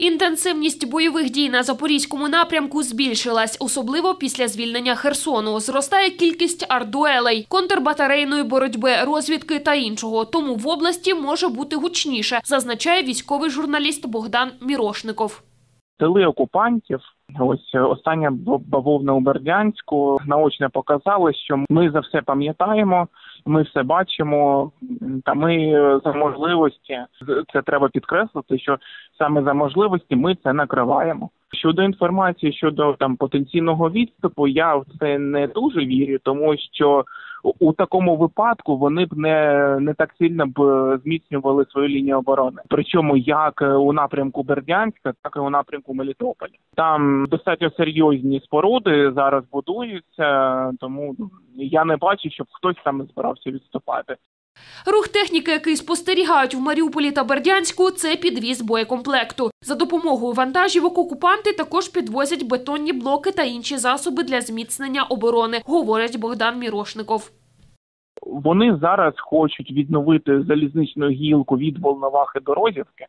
Інтенсивність бойових дій на Запорізькому напрямку збільшилась, особливо після звільнення Херсону. Зростає кількість артдуелей, контрбатарейної боротьби, розвідки та іншого. Тому в області може бути гучніше, зазначає військовий журналіст Богдан Мірошников. Тили окупантів, ось остання бавовна у Бердянську, наочно показали, що ми за все пам'ятаємо, ми все бачимо, та ми за можливості, це треба підкреслити, що саме за можливості ми це накриваємо. Щодо інформації, щодо потенційного відступу, я в це не дуже вірю, тому що у такому випадку вони б не так сильно б зміцнювали свою лінію оборони. Причому як у напрямку Бердянська, так і у напрямку Мелітополя. Там достатньо серйозні споруди зараз будуються, тому я не бачу, щоб хтось там збирався відступати. Рух техніки, який спостерігають в Маріуполі та Бердянську, це підвіз боєкомплекту. За допомогою вантажівок окупанти також підвозять бетонні блоки та інші засоби для зміцнення оборони, говорить Богдан Мірошников. Вони зараз хочуть відновити залізничну гілку від Волновахи до Розівки,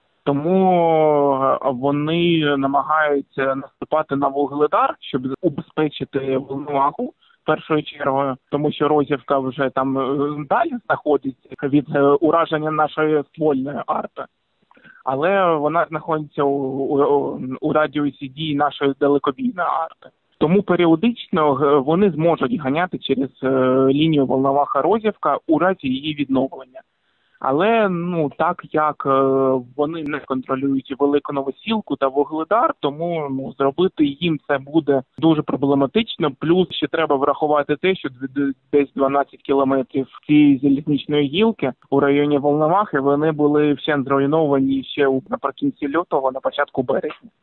тому вони намагаються наступати на Вугледар, щоб убезпечити Волноваху першою чергою, тому що Розівка вже там далі знаходиться від ураження нашої ствольної арти. Але вона знаходиться у радіусі дії нашої далекобійної арти. Тому періодично вони зможуть ганяти через лінію Волноваха-Розівка у разі її відновлення. Але так як вони не контролюють Велику Новосілку та Вугледар, тому зробити їм це буде дуже проблематично. Плюс ще треба врахувати те, що десь 12 кілометрів цієї залізничної гілки у районі Волновахи вони були вщент зруйновані ще наприкінці лютого, на початку березня.